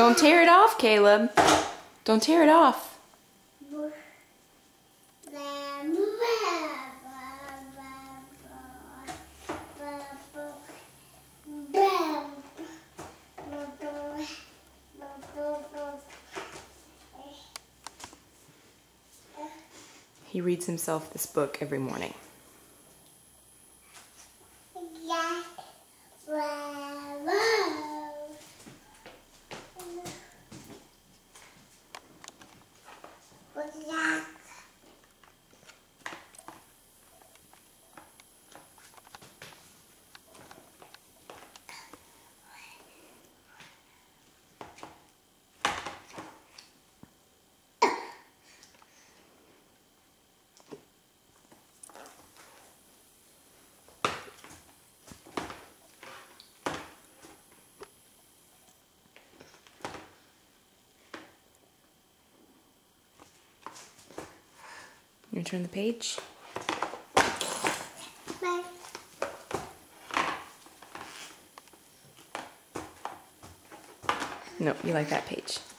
Don't tear it off, Caleb. Don't tear it off. He reads himself this book every morning. You turn the page? No, you like that page.